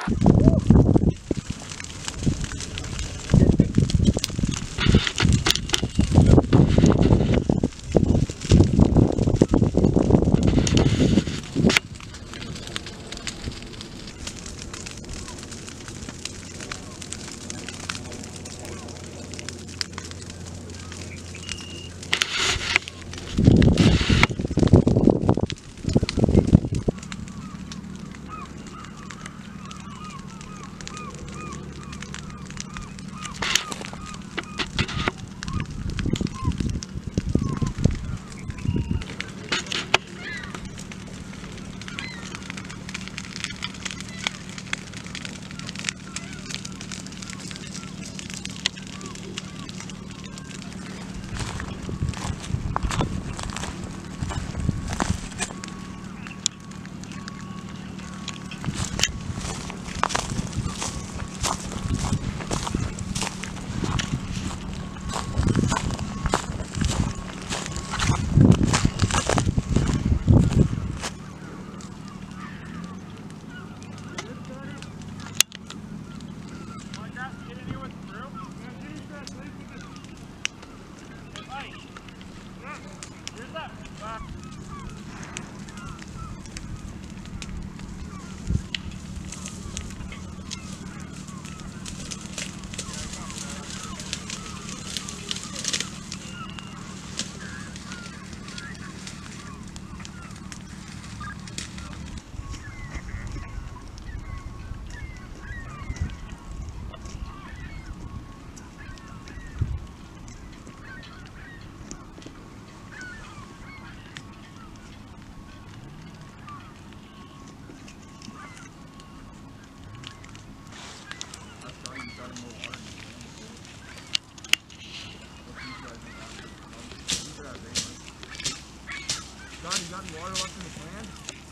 John, you got any water left in the can?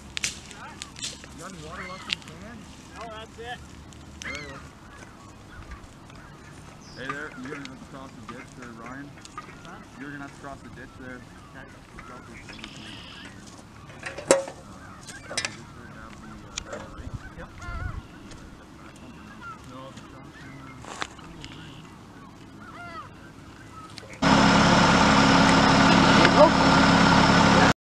You got any water left in the can? No, that's it. Alright. Hey there, you're gonna have to cross the ditch there, Ryan. Huh? You're gonna have to cross the ditch there. Okay. Drop the ditch there.